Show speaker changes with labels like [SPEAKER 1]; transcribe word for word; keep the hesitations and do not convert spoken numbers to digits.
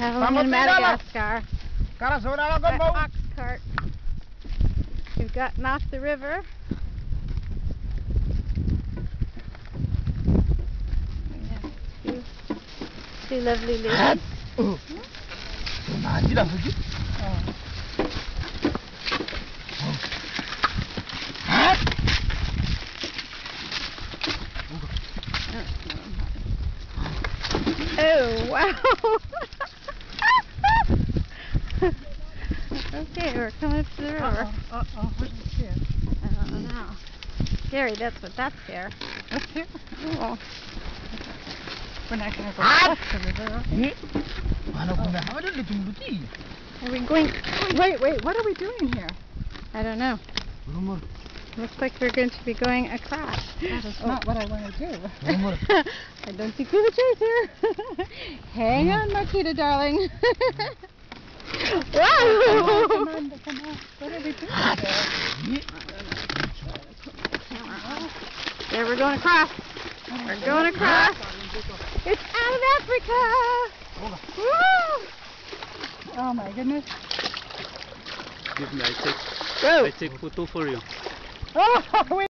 [SPEAKER 1] Traveling in Madagascar. By ox cart. We've gotten off the river. We have two, two lovely ladies. Oh. Oh, wow. Okay, we're coming up to the river.
[SPEAKER 2] Uh-oh, uh-oh, what's here?
[SPEAKER 1] I don't know. Scary, that's what that's here.
[SPEAKER 2] What's here?
[SPEAKER 1] Oh.
[SPEAKER 2] We're not going to go across the river.
[SPEAKER 1] Are we going?
[SPEAKER 2] Wait, wait, what are we doing here?
[SPEAKER 1] I don't know. Looks like we're going to be going across.
[SPEAKER 2] That is oh. not what I want to do.
[SPEAKER 1] I don't think we have a choice here. Hang on, Marquita, darling. Wow!
[SPEAKER 2] Come on, come on. What are we doing there?
[SPEAKER 1] There, we're going across. We're going across. It's out of Africa. Woo!
[SPEAKER 2] Oh my goodness.
[SPEAKER 3] Give me, I take,
[SPEAKER 1] Go.
[SPEAKER 3] I take photo for you.
[SPEAKER 2] Oh, wait.